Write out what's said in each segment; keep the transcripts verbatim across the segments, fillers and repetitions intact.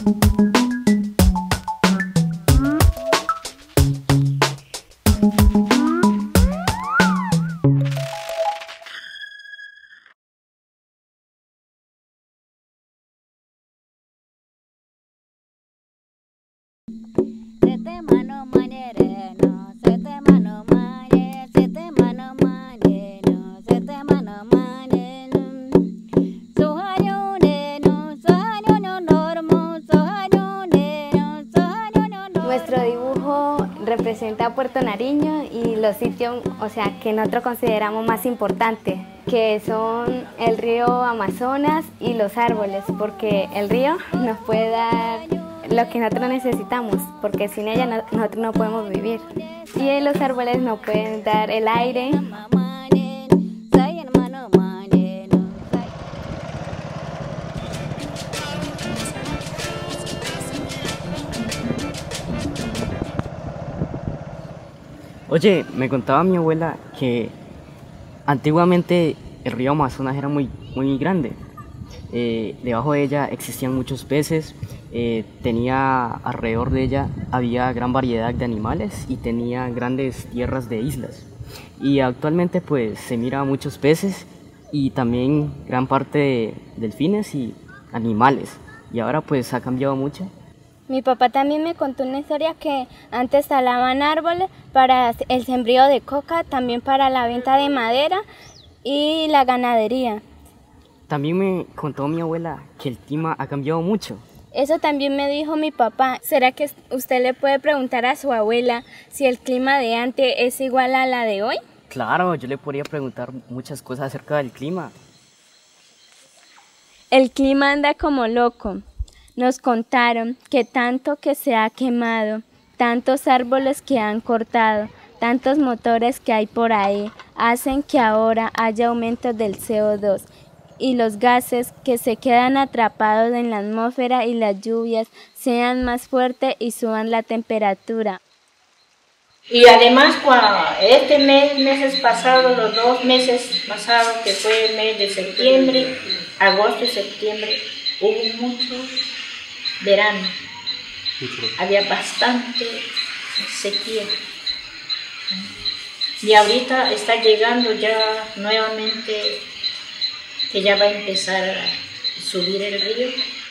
Nuestro dibujo representa a Puerto Nariño y los sitios, o sea, que nosotros consideramos más importantes, que son el río Amazonas y los árboles, porque el río nos puede dar lo que nosotros necesitamos, porque sin ella no, nosotros no podemos vivir. Y los árboles nos pueden dar el aire. Oye, me contaba mi abuela que antiguamente el río Amazonas era muy, muy grande. Eh, debajo de ella existían muchos peces, eh, tenía alrededor de ella había gran variedad de animales y tenía grandes tierras de islas. Y actualmente pues se mira muchos peces y también gran parte de delfines y animales. Y ahora pues ha cambiado mucho. Mi papá también me contó una historia que antes talaban árboles para el sembrío de coca, también para la venta de madera y la ganadería. También me contó mi abuela que el clima ha cambiado mucho. Eso también me dijo mi papá. ¿Será que usted le puede preguntar a su abuela si el clima de antes es igual a la de hoy? Claro, yo le podría preguntar muchas cosas acerca del clima. El clima anda como loco. Nos contaron que tanto que se ha quemado, tantos árboles que han cortado, tantos motores que hay por ahí, hacen que ahora haya aumentos del C O dos y los gases que se quedan atrapados en la atmósfera y las lluvias sean más fuertes y suban la temperatura. Y además, cuando este mes, meses pasados, los dos meses pasados, que fue el mes de septiembre, agosto y septiembre, hubo mucho verano, había bastante sequía. Y ahorita está llegando ya nuevamente, que ya va a empezar a subir el río.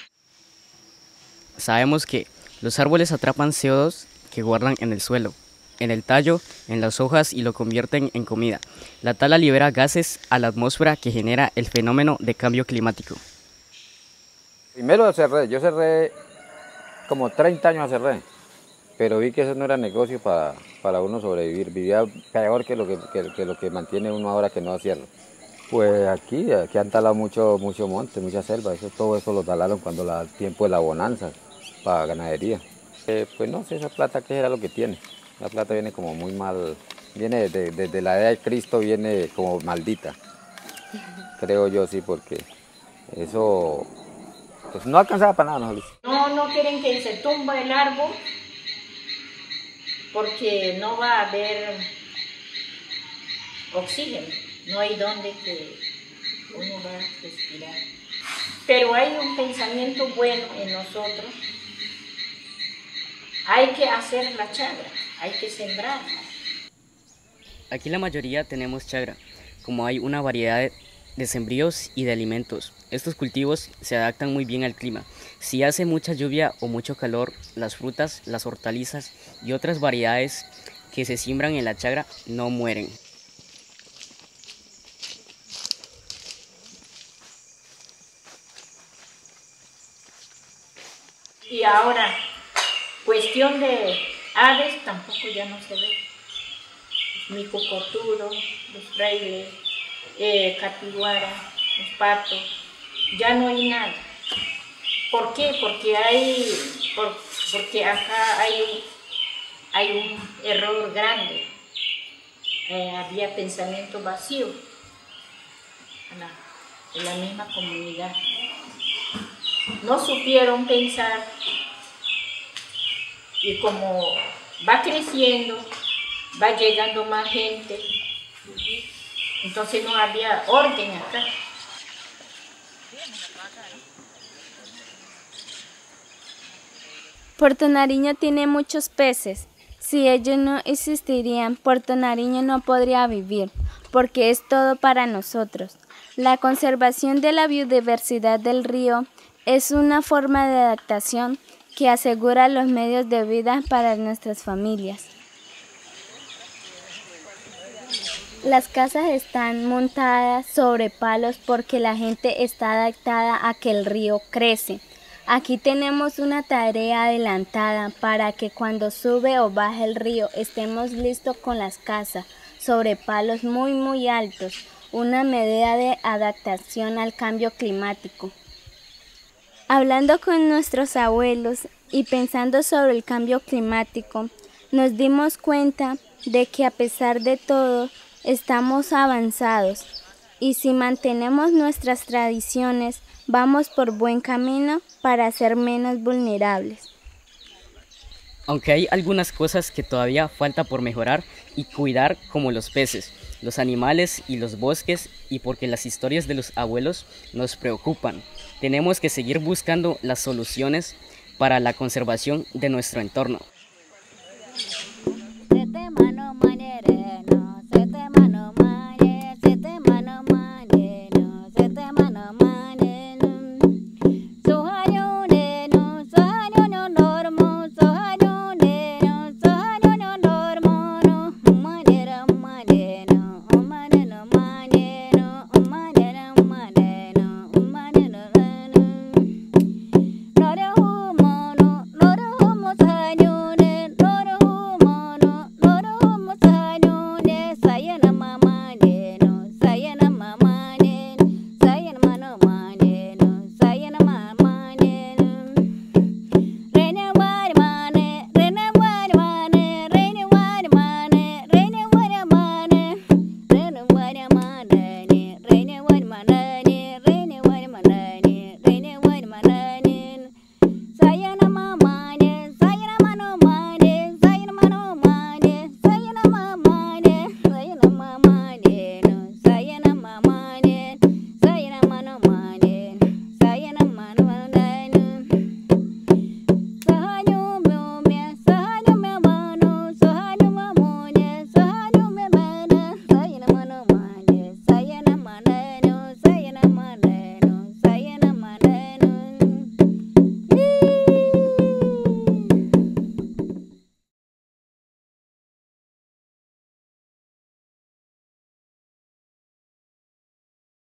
Sabemos que los árboles atrapan C O dos que guardan en el suelo, en el tallo, en las hojas y lo convierten en comida. La tala libera gases a la atmósfera que genera el fenómeno de cambio climático. Primero cerré, yo cerré como treinta años cerré, pero vi que eso no era negocio para, para uno sobrevivir, vivía peor que lo que, que, que lo que mantiene uno ahora que no cierra. Pues aquí, aquí han talado mucho, mucho monte, mucha selva, eso, todo eso lo talaron cuando era el tiempo de la bonanza para ganadería. Eh, pues no sé esa plata qué era lo que tiene, la plata viene como muy mal, viene desde de, de la edad de Cristo, viene como maldita, creo yo sí, porque eso pues no alcanzaba para nada. No, no, no quieren que se tumba el árbol porque no va a haber oxígeno, no hay donde que uno va a respirar. Pero hay un pensamiento bueno en nosotros, hay que hacer la chagra, hay que sembrar. Aquí la mayoría tenemos chagra, como hay una variedad de de sembríos y de alimentos. Estos cultivos se adaptan muy bien al clima. Si hace mucha lluvia o mucho calor, las frutas, las hortalizas y otras variedades que se siembran en la chagra no mueren. Y ahora, cuestión de aves, tampoco ya no se ve. Ni cocoturo, los frailes, eh, capiguara, los patos, ya no hay nada. ¿Por qué? Porque hay, por, porque acá hay un, hay un error grande. Eh, había pensamiento vacío en la, en la misma comunidad. No supieron pensar y como va creciendo, va llegando más gente, entonces no había orden acá. Puerto Nariño tiene muchos peces. Si ellos no existirían, Puerto Nariño no podría vivir, porque es todo para nosotros. La conservación de la biodiversidad del río es una forma de adaptación que asegura los medios de vida para nuestras familias. Las casas están montadas sobre palos porque la gente está adaptada a que el río crece. Aquí tenemos una tarea adelantada para que cuando sube o baja el río estemos listos con las casas sobre palos muy muy altos, una medida de adaptación al cambio climático. Hablando con nuestros abuelos y pensando sobre el cambio climático, nos dimos cuenta de que a pesar de todo estamos avanzados y si mantenemos nuestras tradiciones vamos por buen camino para ser menos vulnerables. Aunque hay algunas cosas que todavía falta por mejorar y cuidar, como los peces, los animales y los bosques, y porque las historias de los abuelos nos preocupan, tenemos que seguir buscando las soluciones para la conservación de nuestro entorno.